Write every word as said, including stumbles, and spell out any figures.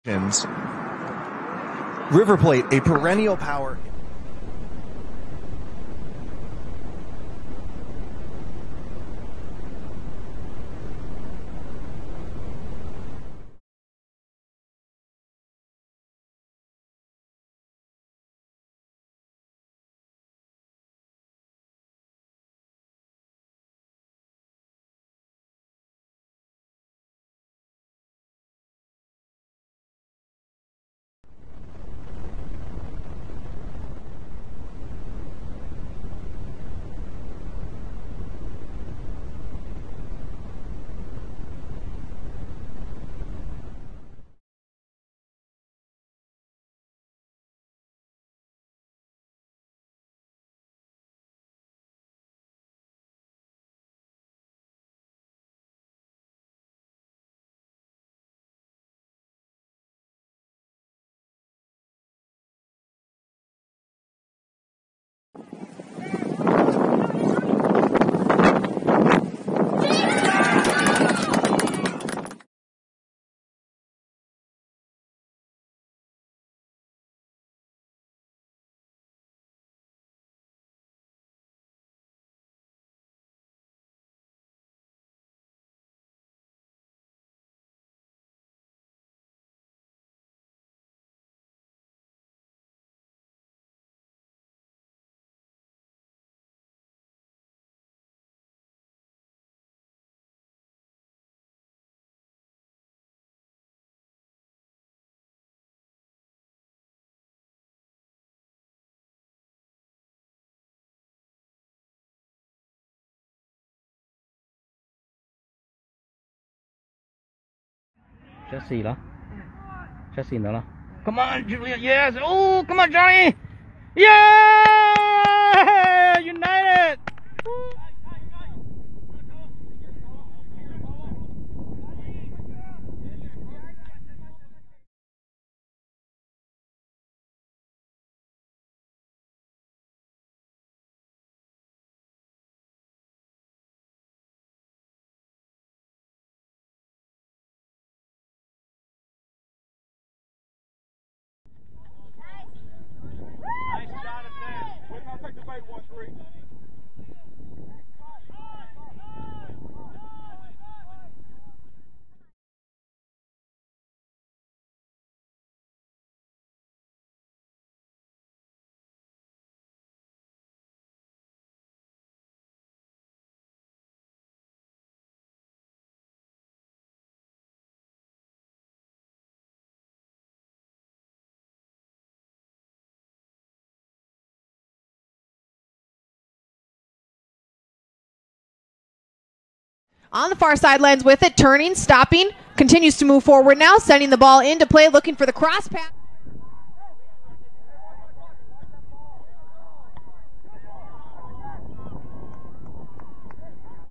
River Plate, a perennial power. Jesse 了 ，Jesse 得了 ，Come on Julia, yes, oh, come on Johnny, yeah, United. On the far sidelines with it, turning, stopping, continues to move forward now, sending the ball into play, looking for the cross pass.